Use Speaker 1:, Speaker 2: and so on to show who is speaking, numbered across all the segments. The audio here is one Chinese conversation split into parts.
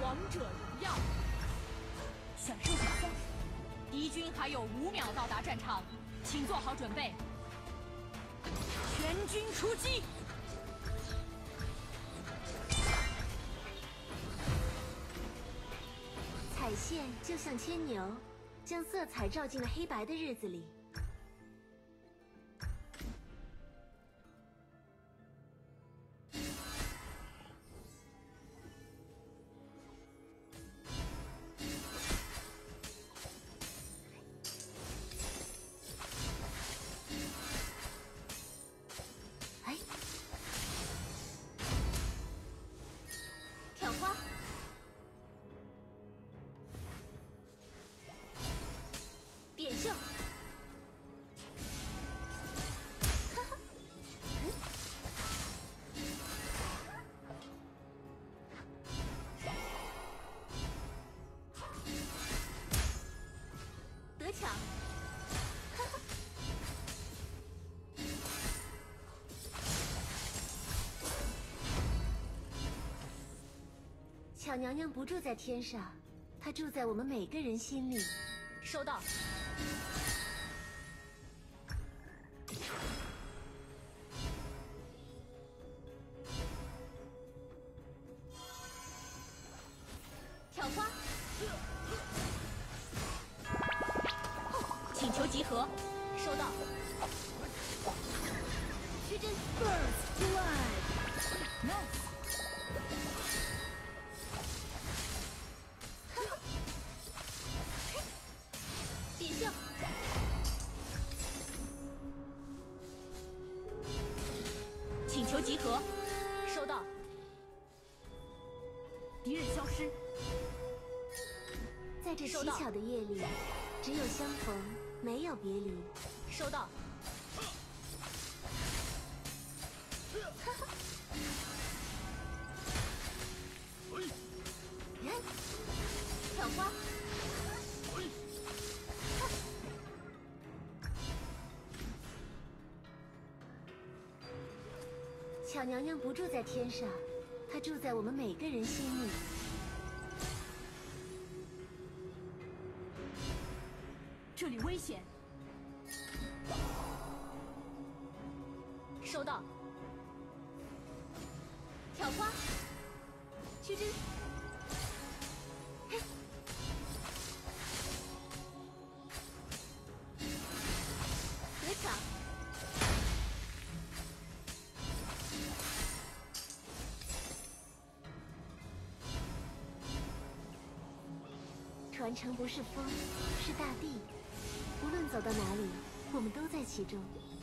Speaker 1: 王者荣耀，选手比赛，敌军还有5秒到达战场，请做好准备，全军出击！
Speaker 2: 彩线就像牵牛，将色彩照进了黑白的日子里。挑花。 变秀，得抢，巧娘娘不住在天上，她住在我们每个人心里。
Speaker 1: 收到。 挑花，请求集合，收到。虚针 ，First Blood，No。变秀，请求集合，收到。敌人消失。
Speaker 2: 在这奇巧的夜里，只有相逢，没有别离。
Speaker 1: 收到。挑花。巧娘娘不住在天上，她住在我们每个人心里。 这里危险！收到。挑花，虚针，嘿，得抢！传承不是风，是大地。 无论走到哪里，我们都在其中。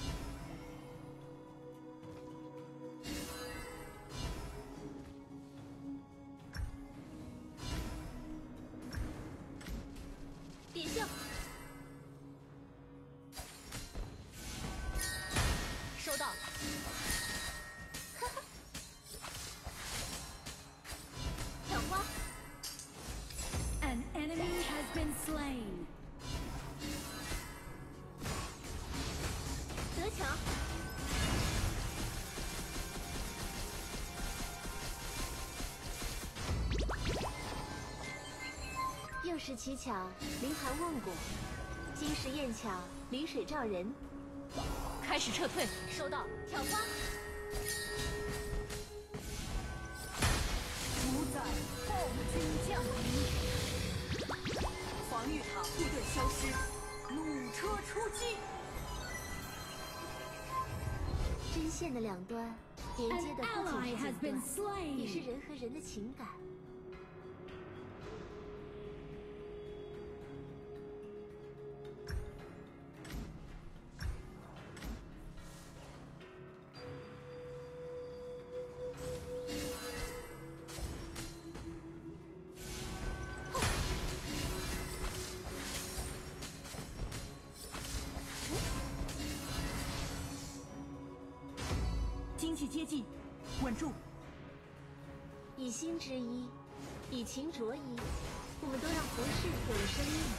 Speaker 1: 变秀，收到。哈哈，挑花。An enemy has been slain. 得抢！又是乞巧，凌寒问果；今时宴巧，临水照人。开始撤退，收到。挑花。主宰，暴君降临。防御塔部队消失，弩车出击。 针线的两端连接的不仅是锦缎，也是人和人的情感。 经济接近，稳住！
Speaker 2: 以心之一，以情着一，我们都让服饰有了生命。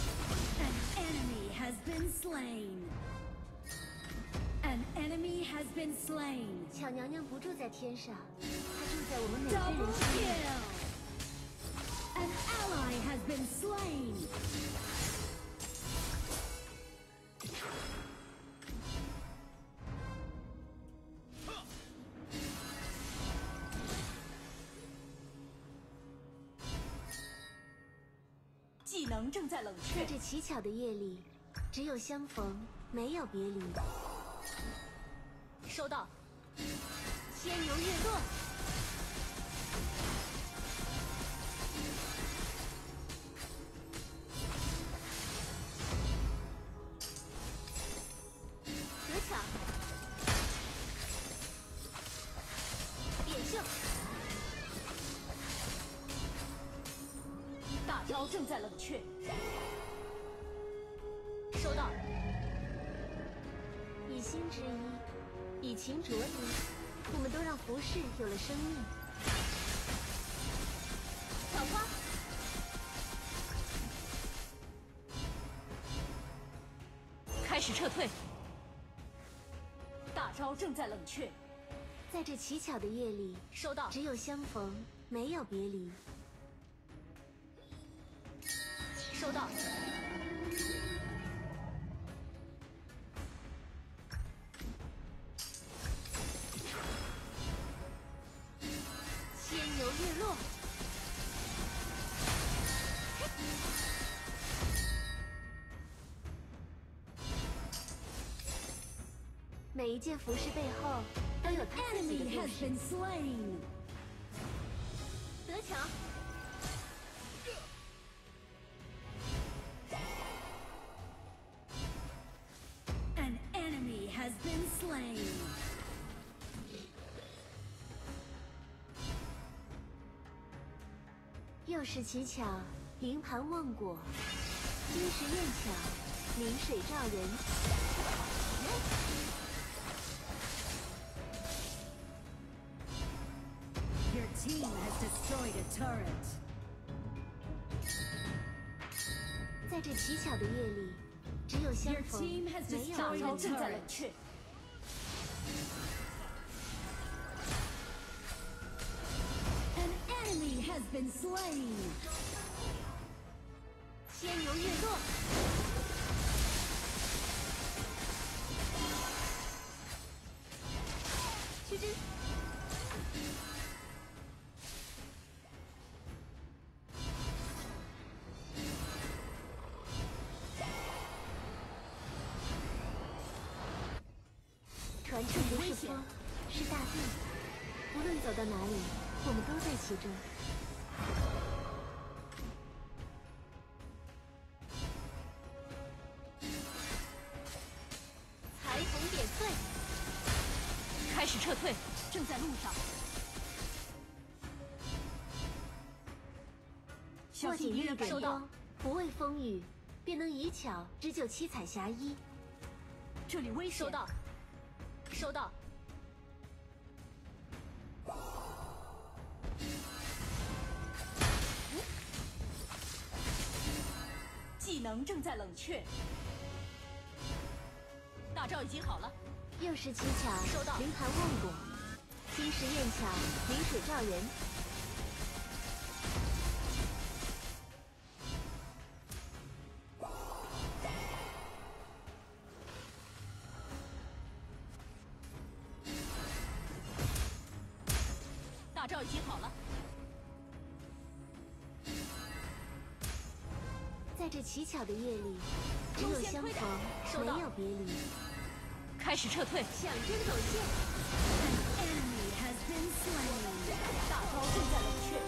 Speaker 3: An enemy has been slain. An enemy has slain.
Speaker 2: 巧娘娘不住在天上，她住在我们每个
Speaker 3: Double
Speaker 2: 人心里。
Speaker 3: kill. An ally has been slain.
Speaker 1: 技能正在冷却。
Speaker 2: 在这奇巧的夜里，只有相逢，没有别离。
Speaker 1: 收到。牵牛月落。
Speaker 2: 得抢。点秀。
Speaker 1: 大招正在冷却。收到。
Speaker 2: 以心之一，以情着一，我们都让服饰有了生命。
Speaker 1: 小花。开始撤退。大招正在冷却。
Speaker 2: 在这奇巧的夜里，
Speaker 1: 收到。
Speaker 2: 只有相逢，没有别离。
Speaker 1: 收到。
Speaker 2: 牵牛月落。每一件服饰背后都有他自己的
Speaker 3: Enemy
Speaker 2: 故
Speaker 3: has
Speaker 2: 事。
Speaker 3: been slain.
Speaker 2: 得抢。
Speaker 3: An enemy has been slain.
Speaker 2: 又是奇巧，灵盘忘果；今时宴巧，临水照人。
Speaker 3: Your team has destroyed a turret.
Speaker 2: 在这奇巧的夜里，只有相
Speaker 3: Your
Speaker 2: 逢，
Speaker 3: team has
Speaker 2: 没有
Speaker 1: 大
Speaker 3: destroyed
Speaker 2: 别
Speaker 1: 招
Speaker 3: a
Speaker 2: 离。
Speaker 1: 正在冷
Speaker 3: turret.
Speaker 1: 却。
Speaker 3: An enemy has been slain.
Speaker 2: 牵牛月落。须知。传承不是风，是大地。无论走到哪里，我们都在其中。裁缝点碎。
Speaker 1: 开始撤退。正在路上。小
Speaker 2: 握紧一
Speaker 1: 心敌人收到。
Speaker 2: 点光，不畏风雨，便能以巧织就七彩霞衣。
Speaker 1: 这里危险。收到。收到。技能正在冷却。大招已经好了。
Speaker 2: 又是奇巧，
Speaker 1: 收到
Speaker 2: 灵盘忘果；今时宴巧，临水照人。
Speaker 1: 大招已经好了。
Speaker 2: 在这奇巧的夜里，只有相逢，没有别离。
Speaker 1: 开始撤退。
Speaker 2: 抢针走线。
Speaker 3: An enemy has been slain.
Speaker 1: 大招正在冷却。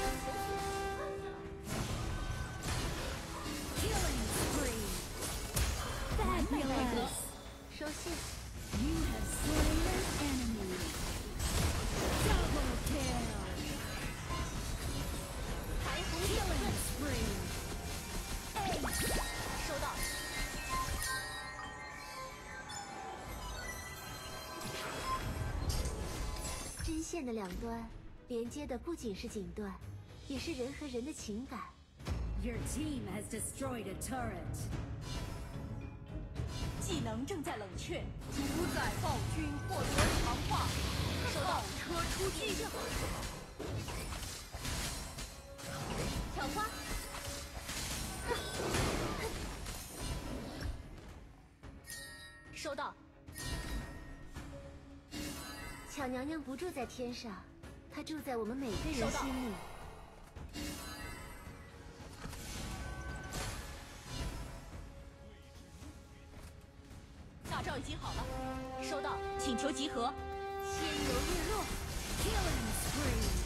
Speaker 3: Killing spree.
Speaker 1: 完美配合。
Speaker 3: Fabulous.
Speaker 2: 收线。
Speaker 3: You have slain an enemy. Double kill.
Speaker 2: 裁缝点
Speaker 3: Killing
Speaker 2: 碎。
Speaker 3: spree.
Speaker 1: 收到。
Speaker 2: 针线的两端，连接的不仅是锦缎，也是人和人的情感。
Speaker 3: Your team has destroyed a turret.
Speaker 1: 技能正在冷却，主宰暴君获得强化，倒车出击，
Speaker 2: 挑花。
Speaker 1: 收到。
Speaker 2: 巧娘娘不住在天上，她住在我们每个人心里。
Speaker 1: 大招已经好了，收到，请求集合。
Speaker 2: 仙游日落
Speaker 3: Killing spree.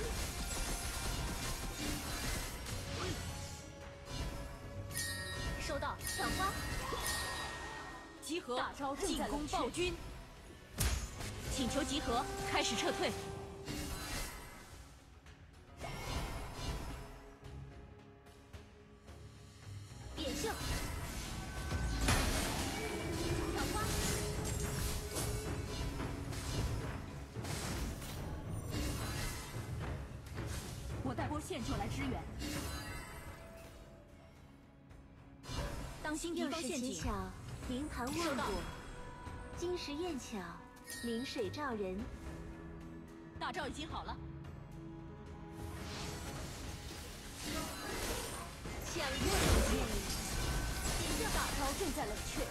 Speaker 1: 收到，
Speaker 2: 挑花。
Speaker 1: 集合，大招进攻暴君。请求集合，开始撤退。
Speaker 2: 点秀。挑花。
Speaker 1: 我带波线就来支援。当心敌
Speaker 2: 又
Speaker 1: 方陷阱。
Speaker 2: 是奇巧，明盘卧果；今时宴巧，临水照人。
Speaker 1: 大招已经好了，
Speaker 2: 抢月如剑，点秀。
Speaker 1: 大招正在冷却。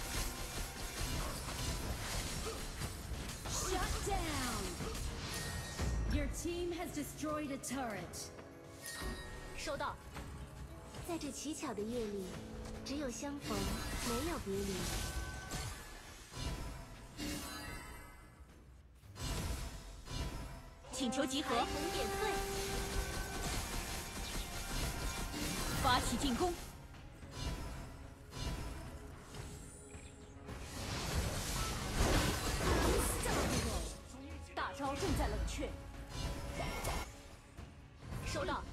Speaker 3: Shut down. Your team has destroyed a turret.
Speaker 1: 收到，
Speaker 2: 在这奇巧的夜里，只有相逢，没有别离。
Speaker 1: 请求集合，
Speaker 2: 红点退。
Speaker 1: 发起进攻。大招正在冷却。收到。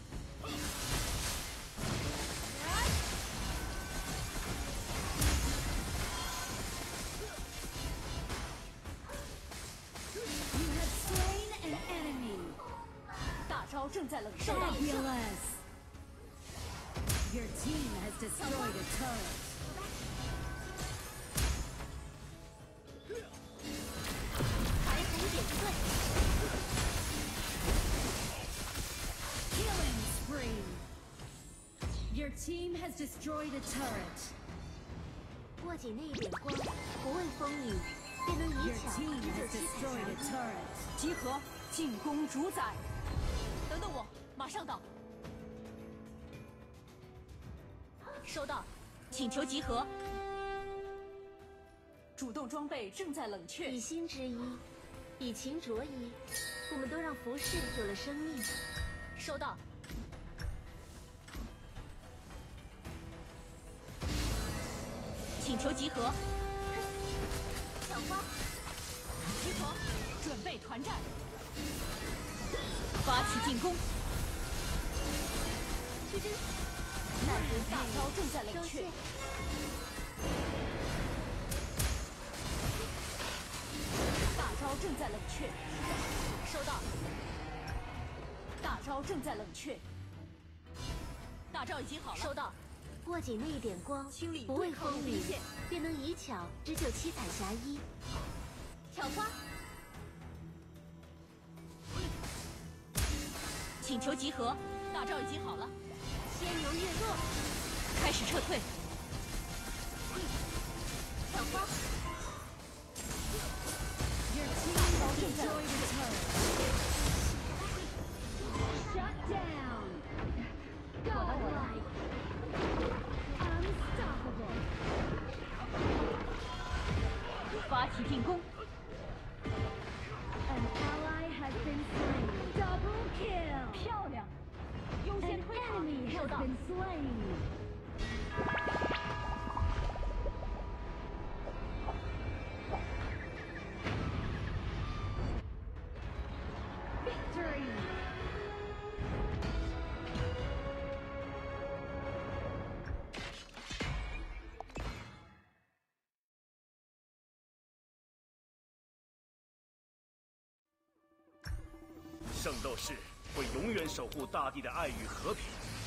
Speaker 3: You have slain an enemy.
Speaker 1: 大招正在冷却。
Speaker 3: Fabulous. Your team has destroyed a turret.
Speaker 2: 彩虹点退。
Speaker 3: Killing spree. Your team has destroyed a turret.
Speaker 2: 握紧那一点光，不畏风雨，便能以
Speaker 3: Your
Speaker 2: 巧
Speaker 3: team
Speaker 2: 织就
Speaker 3: has
Speaker 2: 七彩
Speaker 3: destroyed a
Speaker 2: 霞衣。
Speaker 3: turret.
Speaker 1: 集合，进攻主宰。等等我，马上到。收到，请求集合。主动装备正在冷却
Speaker 2: 以。心之一，以情着一，我们都让服饰有了生命。
Speaker 1: 收到。请求集合。
Speaker 2: 小花。
Speaker 1: 集合，准备团战。发起进攻。
Speaker 2: 去针。
Speaker 1: 耐人大招正在冷却
Speaker 2: 收线。。
Speaker 1: 大招正在冷却。收到。大招正在冷却。大招已经好了。收到。
Speaker 2: 握紧那一点光，
Speaker 1: 清理
Speaker 2: 不畏
Speaker 1: 对抗
Speaker 2: 风雨
Speaker 1: 路兵线，
Speaker 2: 便能以巧织就七彩霞衣。挑花。
Speaker 1: 请求集合。大招已经好了。
Speaker 2: 仙游月落。
Speaker 1: 开始撤退。
Speaker 2: 挑花。
Speaker 3: Your team has destroyed a turret. Shut down. Godlike. Unstoppable.
Speaker 1: 发起进攻。
Speaker 3: An ally has been slain. Double kill.
Speaker 1: 漂亮。优
Speaker 3: An
Speaker 1: 先推塔。
Speaker 3: enemy
Speaker 1: 收
Speaker 3: has
Speaker 1: 到。
Speaker 3: been slain. Victory.
Speaker 4: 圣斗士会永远守护大地的爱与和平。